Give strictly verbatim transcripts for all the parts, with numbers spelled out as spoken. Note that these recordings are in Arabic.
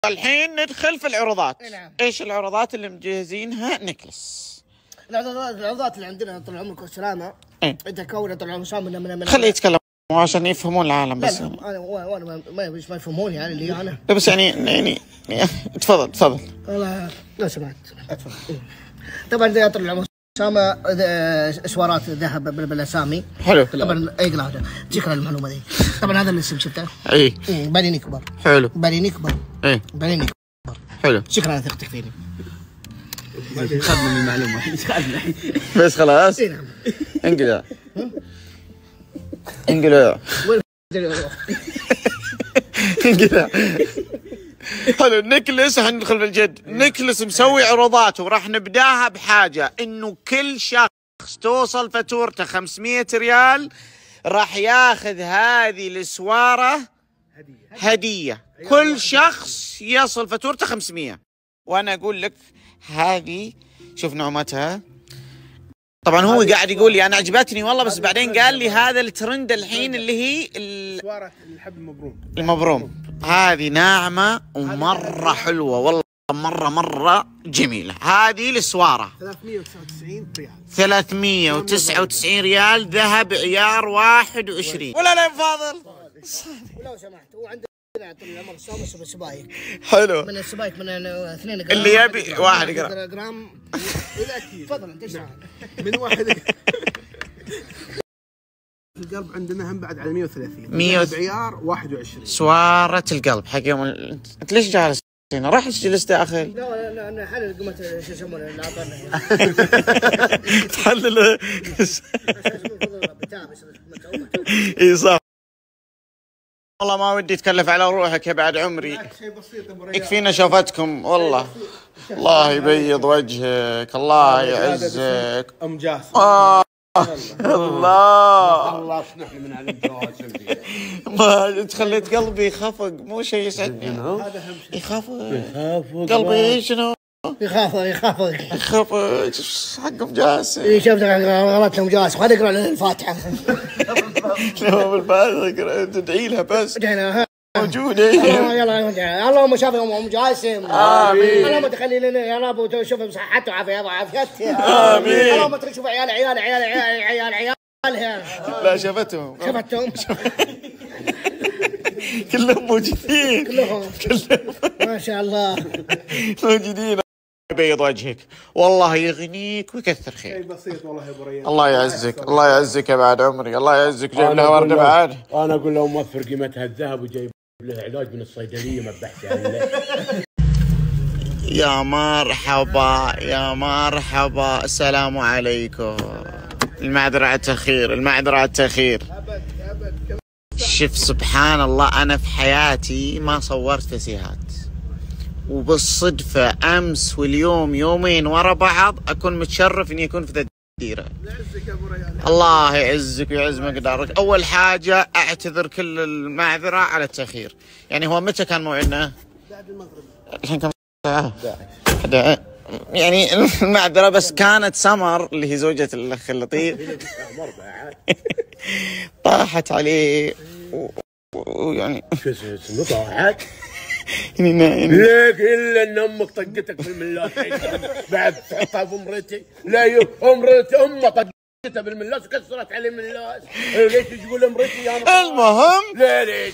الحين ندخل في العروضات. نعم. ايش العروضات اللي مجهزينها نكلس؟ العروضات العروضات اللي عندنا طول عمرك والسلامه. ايه انت كون طول عمرك سامي من من خليه يتكلم عشان يفهمون العالم بس. لا لا انا وانا ما ما ما يفهموني يعني اللي انا لا بس يعني يعني تفضل تفضل. والله لو سمحت اتفضل. طبعا زي طول العمر سامة اسوارات ذهب بالاسامي. حلو. طبعا اي هذا شكرا المعلومه دي. طبعا هذا الاسم شفته؟ اي بنيني كبر. حلو. بنيني كبر. اي بنيني كبر. حلو. شكرا على ثقتك فيني. خذنا المعلومه بس خلاص. اي نعم. انقلع انقلع انقلع. حلو. نكلس حندخل في الجد. نكلس مسوي عروضات وراح نبداها بحاجه انه كل شخص توصل فاتورته خمسمية ريال راح ياخذ هذه السواره هديه. هديه كل شخص يصل فاتورته خمسمية. وانا اقول لك هذه شوف نعمتها. طبعا هو قاعد يقول لي انا عجبتني والله، بس بعدين قال لي هذا الترند الحين اللي هي سواره الحب المبروم. المبروم. هذه ناعمه ومره حلوه والله، مره مره جميله. هذه السواره ثلاثمية وتسعة وتسعين ريال. ثلاثمية وتسعة وتسعين ريال ذهب عيار واحد وعشرين. ولا لا فاضل؟ ولو سمحت هو عندنا طول العمر صامت سبايك. حلو. من السبايك من اثنين جرام اللي يبي واحد جرام. جرام. تفضل انت ايش من واحد. القلب عندنا هم بعد على مية وثلاثين. مية بعيار واحد وعشرين. سوارة القلب حق يوم ال... انت ليش جالس هنا؟ راح تجلس داخل. لا لا انا حلل قمت شو يسمونه اللي اعطانا تحلل. اي صح. والله ما ودي اتكلف على روحك يا بعد عمري. يكفينا شوفتكم والله. الله يبيض وجهك، الله يعزك. ام جاسم. آه. الله الله شنحنا من على الجواسم. ما خليت قلبي يخفق، مو شيء يسعدني. هذا اهم شيء. يخفق قلبي. شنو يخاف يخاف يخفق حق ام جاسم. اي شفتك غلطت ام جاسم. خليني اقرا لنا الفاتحه. لا بالفاتحه تدعي لها بس. ادعينا موجوده. يلا اللهم شافي ام جاسم. امين. اللهم تخلي لنا يا رب وتشوف بصحتها وعافيتها وعافيتها. امين. اللهم تشوف عيال عيال عيال عيال عيال عيالها. لا شفتهم شفتهم كلهم موجودين. كلهم كلهم ما شاء الله موجودين. يبيض وجهك والله يغنيك ويكثر شيء خير. بسيط والله يا ابو ريان. الله يعزك الله يعزك يا بعد عمري. الله يعزك. جايب لها ورده بعد. انا اقول له موفر قيمتها الذهب وجايب له علاج من الصيدليه ما بحث عنه. يا مرحبا يا مرحبا. السلام عليكم. المعذرة على التأخير المعذرة على التأخير. شوف سبحان الله أنا في حياتي ما صورت فسيهات، وبالصدفة أمس واليوم يومين ورا بعض أكون متشرف إني أكون في ذا الديرة. يعزك يا ابو ريان. الله يعزك ويعز مقدارك. أول حاجة أعتذر كل المعذرة على التأخير. يعني هو متى كان موعدنا؟ بعد المغرب. الحين كم ساعة؟ أحد يعني المعذرة. بس كانت سمر اللي هي زوجة الأخ اللطيف طاحت عليه ويعني شو اسمه طاحت؟ يعني ليك الا ان امك طقتك في الملاس بعد تحطها في امرتي. لا يو امرتي امه طقتها بالملاس وكسرت عليه الملاس. ليش تقول امرتي انا؟ المهم لا ليش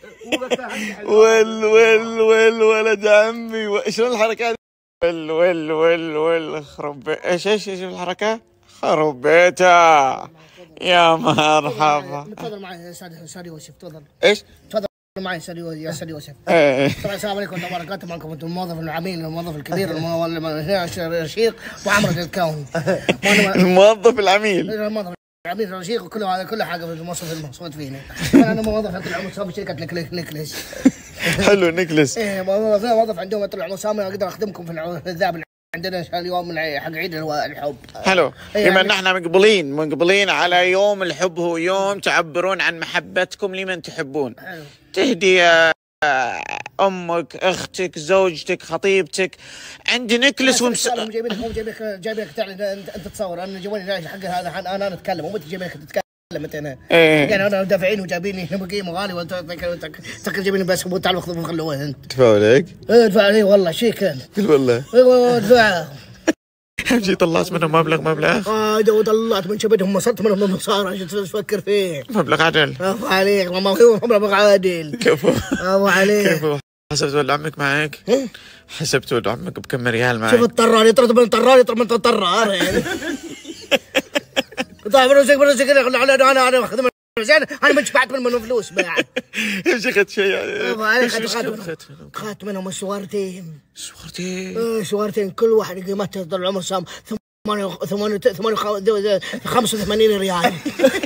ول ول ول ولد عمي و... شنو الحركات؟ ول ول ول ول خرب بي... ايش ايش ايش الحركة؟ خرب بيتها. يا مرحبا. تفضل معي يا استاذ يوسف. تفضل ايش؟ تفضل معي يا استاذ يوسف. ايه طبعا السلام عليكم ورحمه الله وبركاته. معكم انتم الموظف العميل الموظف الكبير الرشيق وعمرة الكون. الموظف العميل. الموظف العميل الرشيق وكل هذا كل حاجه في الموظف المقصود فينا. انا موظف طول العمر في شركه نكلس. حلو نكلس. ايه موظف موظف عندهم طول العمر سامي اقدر اخدمكم في الذهب عندنا اليوم من حق عيد الحب. حلو. بما ان احنا مقبلين مقبلين على يوم الحب، هو يوم تعبرون عن محبتكم لمن تحبون. حلو. تهدي امك اختك زوجتك خطيبتك. عندي نكلس ومس هم جايبينك هم جايبينك جايبينك تعال انت تصور. انا جوالي حق هذا انا انا اتكلم وانت جايبينك تتكلم متى ايه يعني انا دافعين وجايبيني هنا بقيمه غالي وانت تذكر جايبيني بس تعال خذوا خلوه انت دفعوا لك؟ ايه دفع لي والله شي كان قل والله ايوه دفع همشي طلعت منهم مبلغ مبلغ اه طلعت من شبدهم وصلت منهم مصارى ايش تفكر فيه؟ مبلغ عدل عفو عليك ما هو مبلغ عادل كفو عفو عليك كفو حسبت ولد عمك معك؟ حسبت ولد عمك بكم ريال معك؟ شوف الطرار يطرد من الطرار يطرد من الطرار يعني طيب فلوسك فلوسك انا انا انا اخذ زين انا ما شبعت منهم فلوس بعد ايش اخذت شيء؟ اخذت منهم صورتين صورتين؟ ايه صورتين كل واحد قيمتها طول العمر صام ثمانية ثمانية ثمانية خمسة وثمانين ريال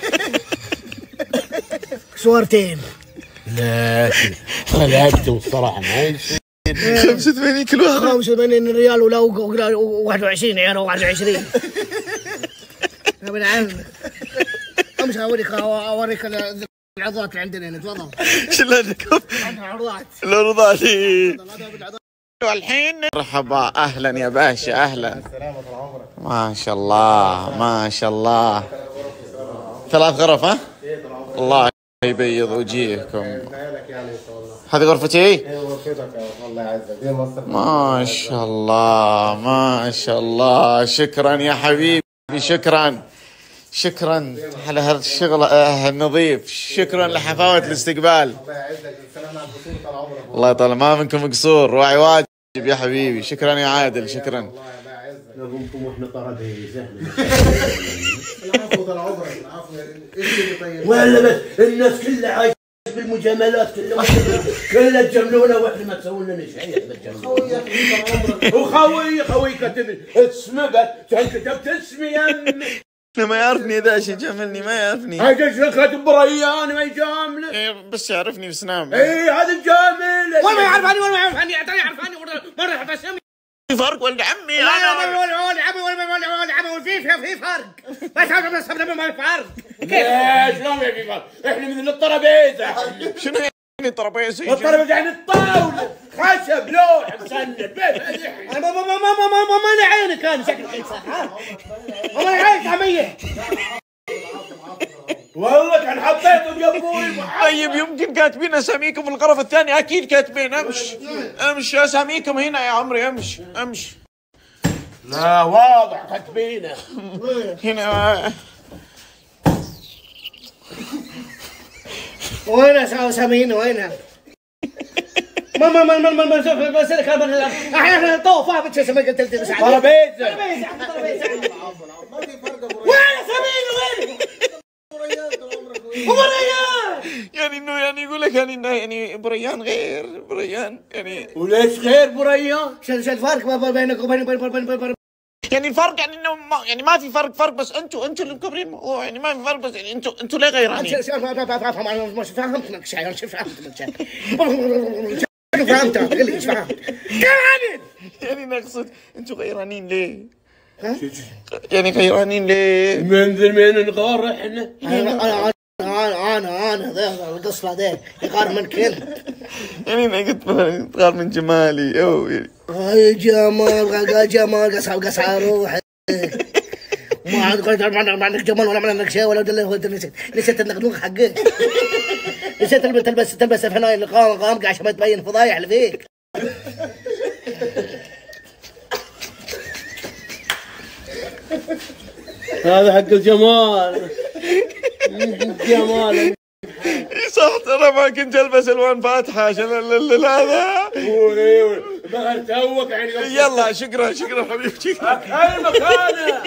صورتين لكن خلعتهم الصراحه ما يصير خمسة وثمانين كل واحد خمسة وثمانين ريال ولا واحد وعشرين عيال واحد وعشرين يا ابن عمي امشي اوريك اوريك العضلات اللي عندنا هنا تفضل ايش اللي عندكم؟ عندنا عروضات العروضات والحين مرحبا اهلا يا باشا اهلا ما شاء الله ما شاء الله ثلاث غرف ها؟ الله يبيض وجيهكم هذه غرفتي؟ ايه غرفتك الله يعزك دي مصر ما شاء الله ما شاء الله شكرا يا حبيبي شكرا شكرا على هذا الشغل النظيف شكرا لحفاوة الاستقبال الله يعزك السلام على القصور طال عمرك الله يطال ما منكم قصور راعي واجب يا حبيبي شكرا يا عادل شكرا الله يعزك نبوكم واحنا طردين زحمه العفو طال عمرك العفو ايش اللي طيب ولا بس الناس كلها عايشه بالمجاملات كلها كلها تجاملونا واحنا ما تسوون لنا شيء وخوي خوي كتب اسمه بس كتبت اسمي يا امي ما يعرفني ذا شيء جاملني ما يعرفني هذا كاتب بريان ما يجامله إيه بس يعرفني بسنام اي هذا الجامل ولا ما يعرفني ولا ما يعرفني يعرفني مره يحط اسمي في فرق ولد عمي لا انا ولا ولا عمي ولا ولا ولا عمي في في فرق ما تعرف بس ما في فرق كيف شلون في فرق احنا مثل الطرابيزه شنو يعني طرابيزه الطرابيزه يعني الطاوله خشب لوح مسند ما ما ما ما ما ما ما عينك انا شكلك صح ما عينك عميه والله كان حطيته قبول طيب يمكن كاتبين اساميكم في الغرف الثاني اكيد كاتبين امش امش اساميكم هنا يا عمري امش امش لا واضح كاتبينه هنا وين اسامينا وينها ما ما ما ما ما ما بس لك احنا طوفه بتش اسمه قلت لك بس طرابيزه ما في فرق ابو وين اسامينا وين ريان يعني انه يعني يقول لك يعني انه يعني بريان غير بريان يعني وليش غير بريان؟ شو شو الفرق بينك وبين بين يعني الفرق يعني انه ما يعني ما في فرق فرق بس انتوا انتوا اللي مكبرين الموضوع يعني ما في فرق بس يعني انتوا انتوا ليه غيرانين؟ افهم انا مش فهمت لك شيء مش فهمت لك شيء فهمت قل لي ايش فهمت كمان يعني نقصد انتوا غيرانين ليه؟ يعني غيرانين ليه؟ من ذي من نغار احنا انا انا انا انا ذا القصه ذا يغار منك انت يعني انا قلت مثلا تغار من جمالي او يعني يا جمال جمال قصع قصع روحي ما عاد قلت ما عندك جمال ولا عندك شيء ولا نسيت نسيت النقدوق حقك نسيت تلبس تلبس الفنايل اللي قام قام عشان ما تبين فضايح اللي فيك هذا حق الجمال الجمال صح ترى ما كنت البس الوان فاتحه عشان هذا بغير توك يعني يلا شكرا شكرا حبيبي شكرا هاي مكانه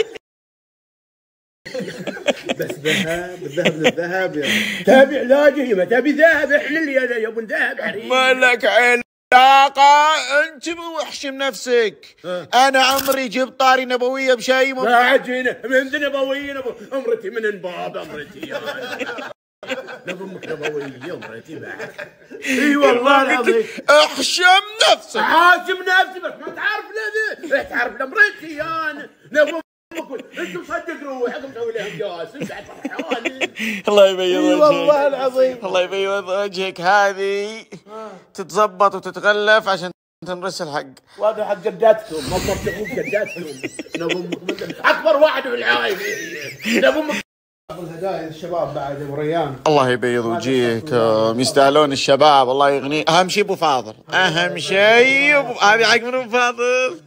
بس ذهب الذهب للذهب يا تابع علاجه ما تبي ذهب احنا اللي يا ابو ذهب ما لك علاقة انت موحش بنفسك انا عمري جبت طاري نبوية بشاي ما عجينا من ذي نبوية امرتي من الباب امرتي نبو امك نبوية امرتي بعد اي والله العظيم احشم نفسك حاشم نفسي بس ما تعرف لذي تعرف لامرتي انا نبو انت مصدق روحك مسوي لها جواز انت فرحان الله يبيض وجهك والله العظيم الله يبيض وجهك هذه تتظبط وتتغلف عشان تنرسل حق وهذا حق جداتكم ما تطبقون جداتكم نبو امك اكبر واحد في العائله نبو امك الهدايا للشباب بعد ابو ريان. الله يبيض وجيهكم، يستاهلون الشباب، الله يغني. اهم شيء ابو فاضل، اهم شيء هذه حق من ابو فاضل.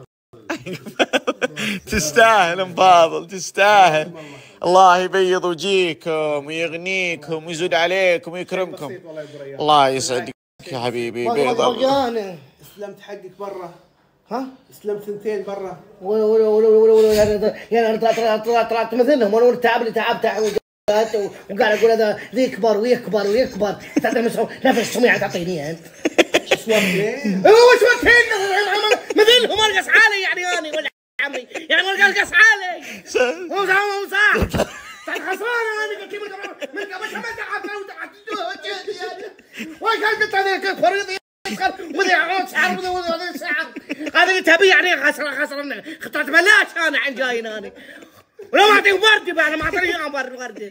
تستاهل ام فاضل، تستاهل. الله يبيض وجيهكم ويغنيكم ويزود عليكم ويكرمكم. الله يسعدك يا حبيبي، بيض الله. استلمت حقك برا. ها؟ استلمت ثنتين برا. ولا ولا ولا ولا ولا يعني يعني طلعت طلعت طلعت مثلهم، وانا تعب اللي تعبت وقاعد اقول هذا يكبر ويكبر ويكبر. نفس سميع تعطيني انت. شوتين؟ هو شوتين مثلهم القص علي يعني انا ولا عمي يعني ولا القص علي. مو صح مو صح. طيب خسران انا كيف من قبل ما تعبت وتعبت وين قلت هذاك فريضي وذي عود شعر وذي شعر. هذا اللي تبي يعني خسر خسر خطرت بلاش انا عن جايين انا. ولا ما اعطيك وردي بعد ما اعطيني اياهم وردي.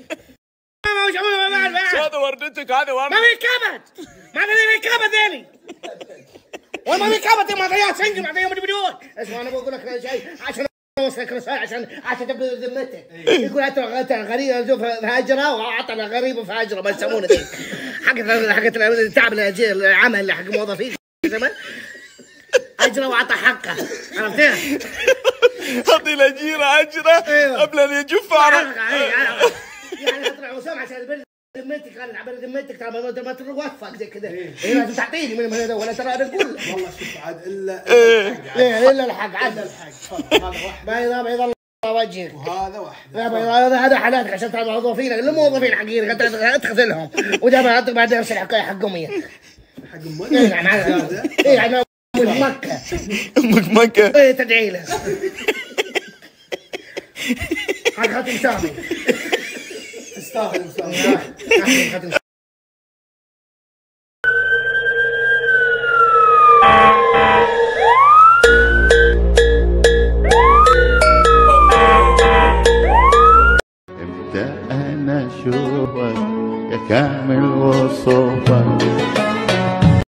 هذا وردتك، هذا ورد. ما في كبد، ما في كبد ذيلي. وما في كبد، ما اعطيها سنج، ما اعطيها مليون. اسمع انا بقول لك شيء عشان اوصلك رسالة عشان عشان تبدا ذمتك. يقول انت غريب فاجره واعطى غريب فاجره ما يسمونه ذي. حق حق التعب العمل حق الموظفين زمان. اجره واعطى حقه، عرفتها؟ اعطي الاجيره اجره قبل ان يجف عرق. يعني اطلع وسام عشان برد ذمتك، انا على ذمتك ترى ما توفق زي كذا. إيه لازم تعطيني من هذا ولا ترى انا اقول والله شوف عاد الا الا الا الحق عاد الحق. هذا واحد بيضاء بيضاء الله وجهك، وهذا واحد. هذا هذا حالاتك عشان ترى موظفين الموظفين حقين تخذلهم ودابا بعد نفس الحكايه حقهم هي حق امك. اي نعم هذا اي يعني امك مكه امك مكه اي تدعي له حق خاتم سامي. تستاهل تستاهل. امتى انا اشوفك يا كامل وصوفك